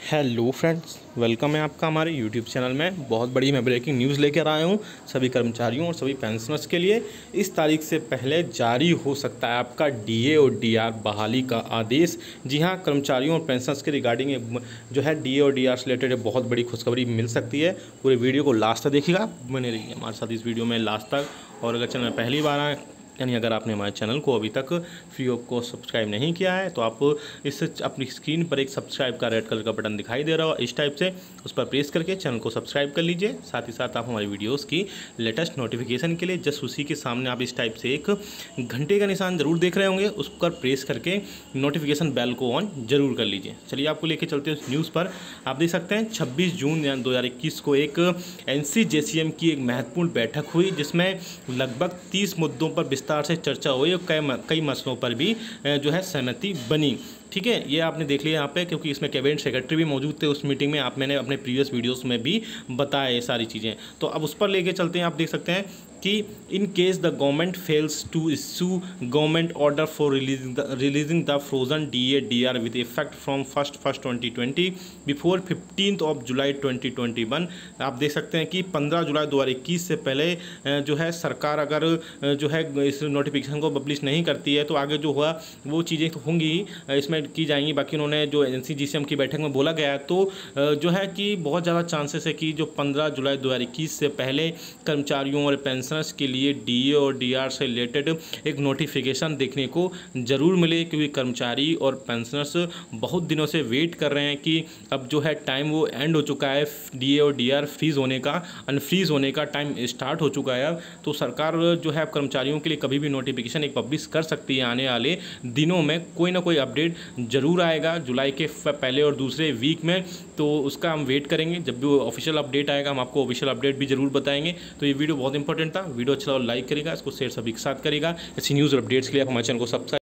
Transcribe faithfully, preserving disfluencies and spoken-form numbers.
Hello friends, welcome है आपका हमारे यूट्यूब चैनल में। बहुत बड़ी मैं ब्रेकिंग न्यूज़ लेकर आया हूँ सभी कर्मचारियों और सभी पेंशनर्स के लिए। इस तारीख से पहले जारी हो सकता है आपका डीए और डीआर बहाली का आदेश। जी हाँ, कर्मचारियों और पेंशनर्स के रिगार्डिंग जो है डीए और डीआर से रिलेटेड बहुत बड़ी खुशखबरी मिल सकती है। पूरे वीडियो को लास्ट तक देखिएगा, बने रहिए हमारे साथ इस वीडियो में लास्ट तक। और अगर चैनल में पहली बार आए यानी अगर आपने हमारे चैनल को अभी तक फ्री ऑफ को सब्सक्राइब नहीं किया है तो आप इस अपनी स्क्रीन पर एक सब्सक्राइब का रेड कलर का बटन दिखाई दे रहा हो, इस टाइप से उस पर प्रेस करके चैनल को सब्सक्राइब कर लीजिए। साथ ही साथ आप हमारी वीडियोस की लेटेस्ट नोटिफिकेशन के लिए जस्ट उसी के सामने आप इस टाइप से एक घंटे का निशान जरूर देख रहे होंगे, उस पर प्रेस करके नोटिफिकेशन बेल को ऑन जरूर कर लीजिए। चलिए आपको लेके चलते हैं उस न्यूज़ पर। आप देख सकते हैं छब्बीस जून दो हज़ार इक्कीस को एक एन सी जे सी एम की एक महत्वपूर्ण बैठक हुई, जिसमें लगभग तीस मुद्दों पर विस्तार से चर्चा हुई और कई कई मसलों पर भी जो है सहमति बनी। ठीक है, ये आपने देख लिया यहाँ पे, क्योंकि इसमें कैबिनेट सेक्रेटरी भी मौजूद थे उस मीटिंग में। आप मैंने अपने प्रीवियस वीडियोस में भी बताया ये सारी चीज़ें, तो अब उस पर लेके चलते हैं। आप देख सकते हैं कि in case the government fails to issue government order for releasing the releasing the frozen D A D R with effect from first first twenty twenty before fifteenth of July twenty twenty one. आप देख सकते हैं कि पंद्रह जुलाई दो हज़ार इक्कीस से पहले जो है सरकार अगर जो है इस नोटिफिकेशन को पब्लिश नहीं करती है तो आगे जो हुआ वो चीज़ें तो होंगी इसमें की जाएंगी। बाकी उन्होंने जो एन सी जी सी एम की बैठक में बोला गया है तो जो है कि बहुत ज़्यादा चांसेस है कि जो पंद्रह जुलाई दो हज़ार इक्कीस से पहले कर्मचारियों और पेंशनर्स के लिए डीए और डीआर से रिलेटेड एक नोटिफिकेशन देखने को ज़रूर मिले, क्योंकि कर्मचारी और पेंशनर्स बहुत दिनों से वेट कर रहे हैं कि अब जो है टाइम वो एंड हो चुका है, डीए और डीआर फ्रीज होने का, अनफ्रीज होने का टाइम स्टार्ट हो चुका है। तो सरकार जो है कर्मचारियों के लिए कभी भी नोटिफिकेशन एक पब्लिश कर सकती है। आने वाले दिनों में कोई ना कोई अपडेट जरूर आएगा जुलाई के पहले और दूसरे वीक में, तो उसका हम वेट करेंगे। जब भी वो ऑफिशियल अपडेट आएगा हम आपको ऑफिशियल अपडेट भी जरूर बताएंगे। तो ये वीडियो बहुत इंपॉर्टेंट था। वीडियो अच्छा लगा लाइक करेगा, इसको शेयर सभी के साथ करेगा। ऐसी न्यूज़ और अपडेट्स के लिए आप हमारे चैनल को सब्सक्राइब